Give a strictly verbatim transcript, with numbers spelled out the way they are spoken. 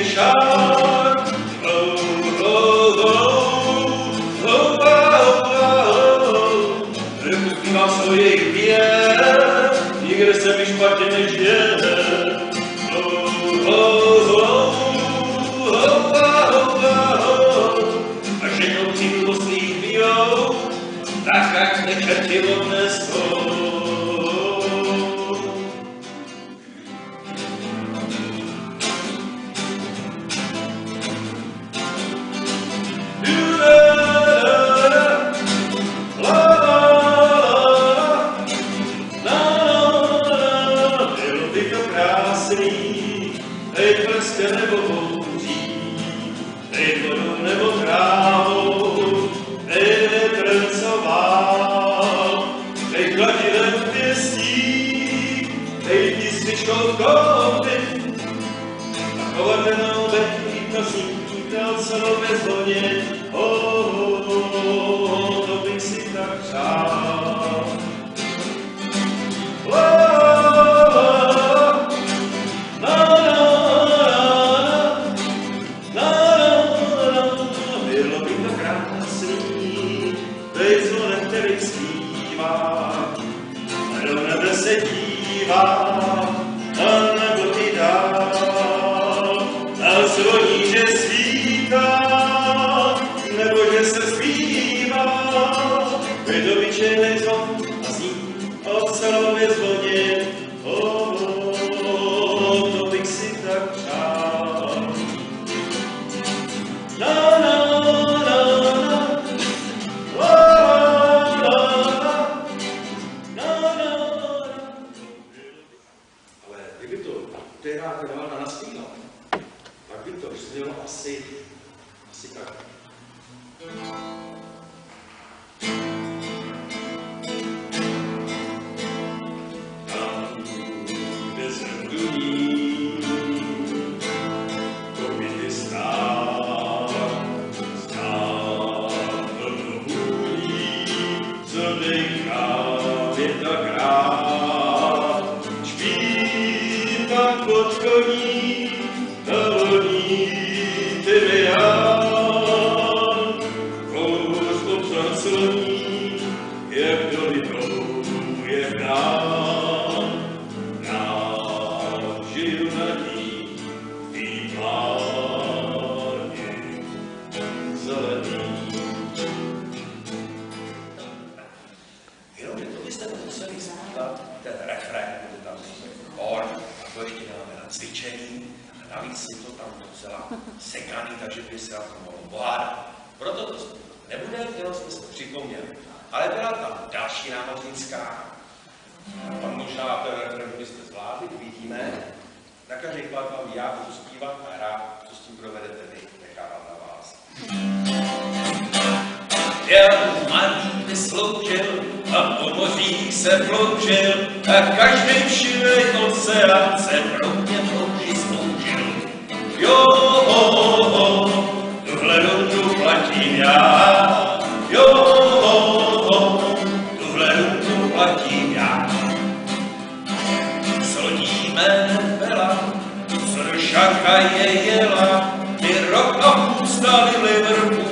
šát. Oh, oh, oh, oh, oh, oh. Nepustívám svoje pěr, nikde se mi špatně nežije. Oh, oh, oh, oh, oh, oh. A ženou přijdu svých bijou, tak jak nečertilo dnesko. Hej prstě nebo bouří, hej vodu nebo trávu, hej netrncová, hej kladivem pěstí, hej písničkou koupy, a kovadenou behýt nosí dal celově zvoně, oh, oh, oh, to bych si tak přál. Oh, se dívá, a nebo i dál, a zvoní, že svítá, nebo že se zpívá, vydobyčenej zvon a zní ocelově zvoně, oh, oh, oh, to bych si tak přál. Na, na, na, na, oh, která Králna naspívala, tak by to znělo asi, asi tak. Tam, kde se duní, kobyty stát, stát do vůní, co dejchá věta krát, špí tam pod koní, na lodní tebe já, kous popsat sloní, jak do lidou je nám, nám žiju na ní, tý plátě zelený. Jenomže to byste to museli zpívat, ten refrén, kde tam chor, a to ještě máme na cvičení, a navíc si to tam docela sekaný, takže by se na to mohlo bohat. Proto to nebude, jenom jsme se připomněli. Ale byla tam další námořnická, tam možná ten refrén byste zvládli, uvidíme. Na každý plat vám já budu zpívat a hrát, co s tím provedete vy, nechávám na vás. Já malý vysloužil a po mořích se ploužil a každý všivej oceán se pro mě plouží sloužil. Jo, ho, ho, tuhle ruku platím já, jo, ho, ho, tuhle ruku platím já. Slodíme vela, co do Šanghaje jela, my rok a půl stáli v Liverpoolu.